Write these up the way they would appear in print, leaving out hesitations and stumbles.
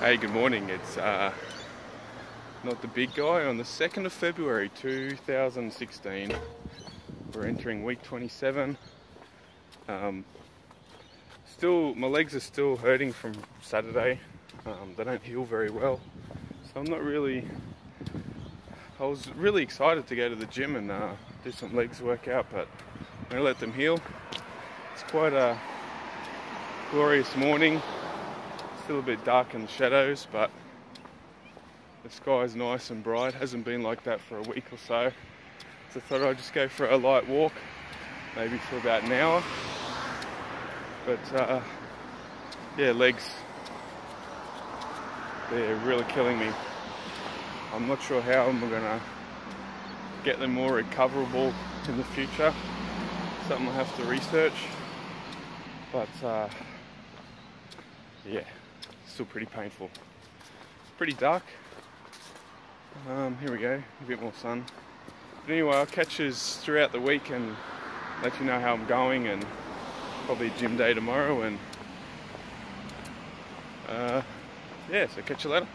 Hey, good morning. It's not the big guy. On the 2nd of February 2016, we're entering week 27. My legs are still hurting from Saturday. They don't heal very well, so I was really excited to go to the gym and do some legs workout, but I'm going to let them heal. It's quite a glorious morning. Still a bit dark in the shadows, but the sky is nice and bright. Hasn't been like that for a week or so. So I thought I'd just go for a light walk, maybe for about an hour. But yeah, legs, they're really killing me. I'm not sure how I'm gonna get them more recoverable in the future. Something I'll have to research. But yeah, still pretty painful. Pretty dark. Here we go, a bit more sun. But anyway, I'll catch you throughout the week and let you know how I'm going, and probably a gym day tomorrow, and yeah, so catch you later.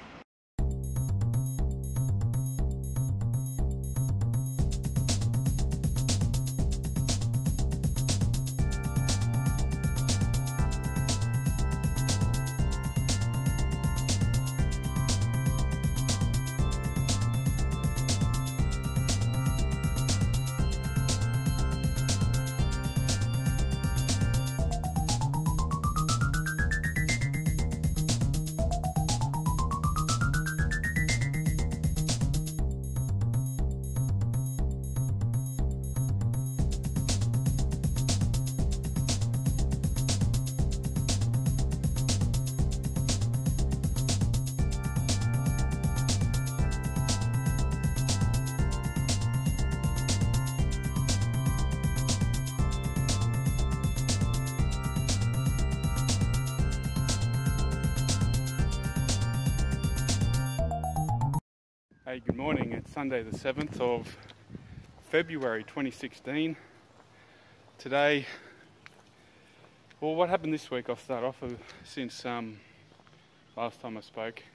Hey, good morning. It's Sunday the 7th of February 2016. Today, well, what happened this week I'll start off with, since last time I spoke.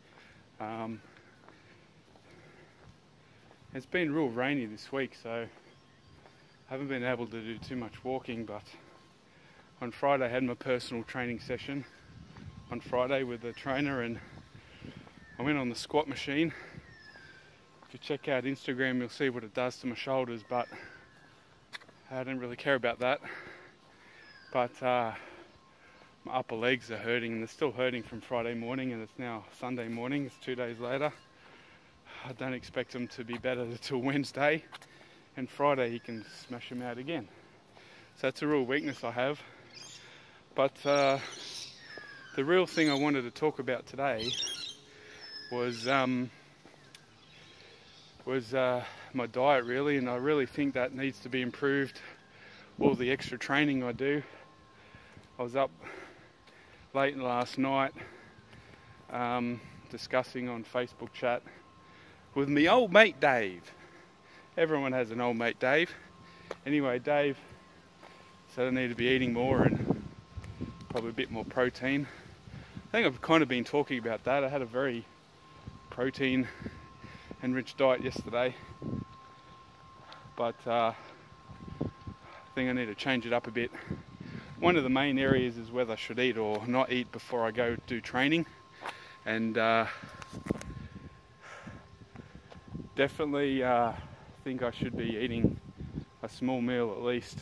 It's been real rainy this week, so I haven't been able to do too much walking, but on Friday I had my personal training session on Friday with the trainer, and I went on the squat machine. If you check out Instagram, you'll see what it does to my shoulders, but I don't really care about that. But my upper legs are hurting, and they're still hurting from Friday morning, and it's now Sunday morning. It's 2 days later. I don't expect them to be better until Wednesday, and Friday he can smash them out again. So that's a real weakness I have. But the real thing I wanted to talk about today was my diet, really, and I really think that needs to be improved. All the extra training I do. I was up late last night discussing on Facebook chat with my old mate Dave. Everyone has an old mate Dave. Anyway, Dave said I need to be eating more and probably a bit more protein. I think I've kind of been talking about that. I had a very protein enriched diet yesterday, but I think I need to change it up a bit. One of the main areas is whether I should eat or not eat before I go do training, and definitely think I should be eating a small meal at least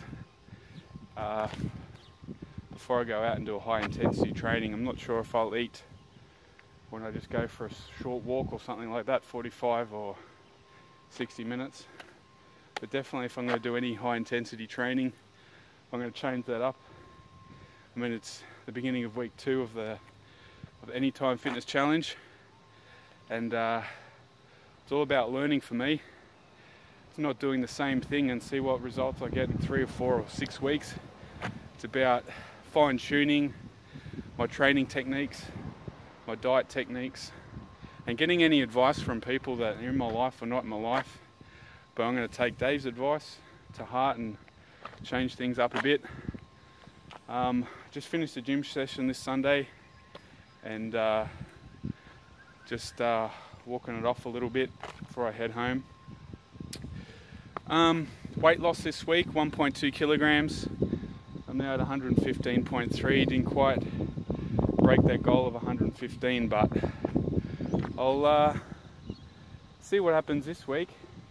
before I go out and do a high intensity training. I'm not sure if I'll eat when I just go for a short walk or something like that, 45 or 60 minutes. But definitely if I'm going to do any high intensity training, I'm going to change that up. I mean, it's the beginning of week 2 of the Anytime Fitness Challenge, and it's all about learning for me. It's not doing the same thing and see what results I get in 3 or 4 or 6 weeks. It's about fine-tuning my training techniques, my diet techniques, and getting any advice from people that are in my life or not in my life. But I'm going to take Dave's advice to heart and change things up a bit. Just finished the gym session this Sunday, and just walking it off a little bit before I head home. Weight loss this week, 1.2 kilograms. I'm now at 115.3. Didn't quite break that goal of 115, but I'll see what happens this week.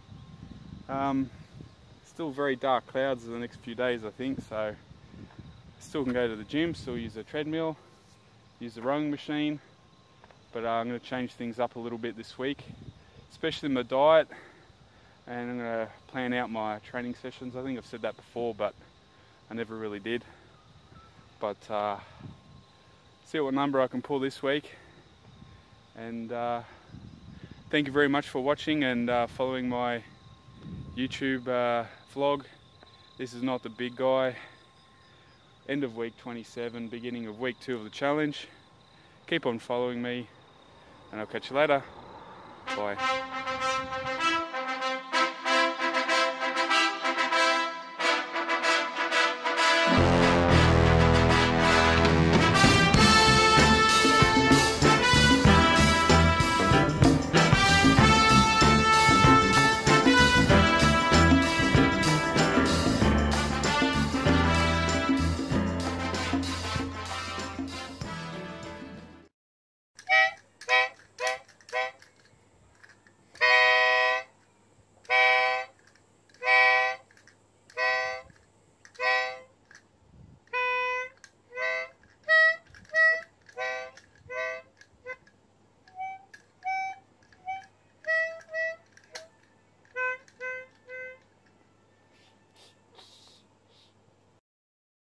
Still very dark clouds for the next few days, I think, so still can go to the gym, still use the treadmill, use the rowing machine, but I'm going to change things up a little bit this week, especially my diet, and I'm going to plan out my training sessions. I think I've said that before, but I never really did. But see what number I can pull this week, and thank you very much for watching and following my YouTube vlog. This is not the big guy. End of week 27, beginning of week 2 of the challenge. Keep on following me, and I'll catch you later. Bye.